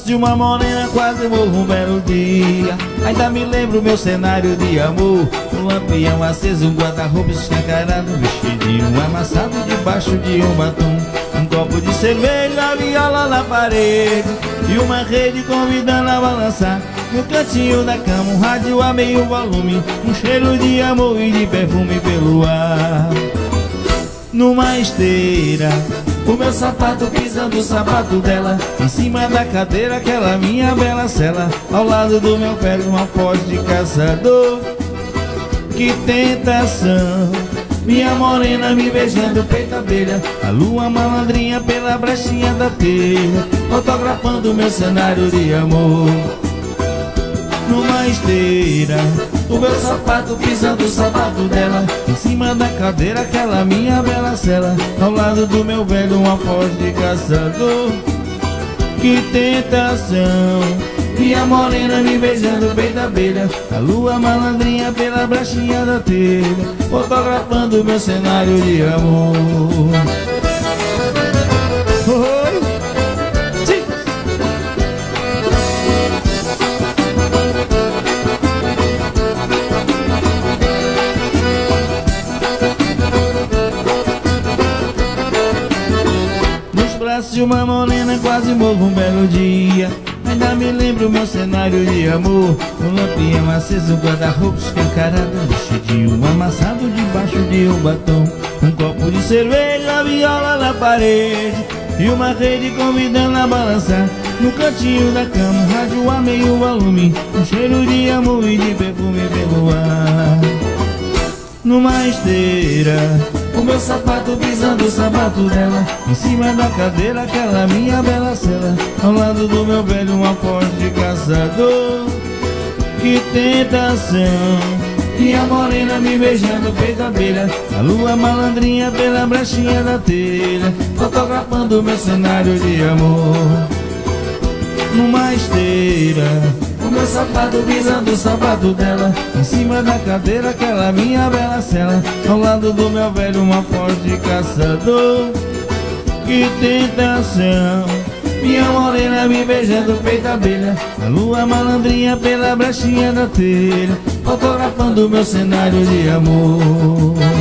de uma morena quase morro um belo dia. Ainda me lembro meu cenário de amor, um lampião aceso, um guarda-roupa escancarado, um vestidinho amassado debaixo de um batom, um copo de cerveja, a viola na parede e uma rede convidando a balançar. No cantinho da cama um rádio a meio volume, um cheiro de amor e de perfume pelo ar. Numa esteira, o meu sapato pisando o sapato dela, em cima da cadeira aquela minha bela cela, ao lado do meu pé um alforje de caçador. Que tentação, minha morena me beijando peito abelha, a lua malandrinha pela brechinha da telha, fotografando meu cenário de amor. Numa esteira, o meu sapato pisando o sapato dela, em cima da cadeira aquela minha bela cela, ao lado do meu velho um alforje de caçador. Que tentação, minha morena me beijando bem da abelha, a lua malandrinha pela brechinha da telha, fotografando meu cenário de amor. De uma morena quase morro um belo dia. Ainda me lembro meu cenário de amor, um lampião aceso, um guarda-roupa escancarado, um vestidinho amassado debaixo de um batom, um copo de cerveja, a viola na parede e uma rede convidando a balançar. No cantinho da cama um rádio a meio volume, um cheiro de amor e de perfume pelo ar. Numa esteira, o meu sapato pisando o sapato dela, em cima da cadeira aquela minha bela cela, ao lado do meu velho um alforje de caçador. Que tentação, minha morena me beijando peito abelha, a lua malandrinha pela brechinha da telha, fotografando meu cenário de amor. Numa esteira, o meu sapato pisando o sapato dela, em cima da cadeira aquela minha bela cela, ao lado do meu velho um alforje de caçador. Que tentação, minha morena me beijando peito abelha, a lua malandrinha pela brechinha da telha, fotografando meu cenário de amor.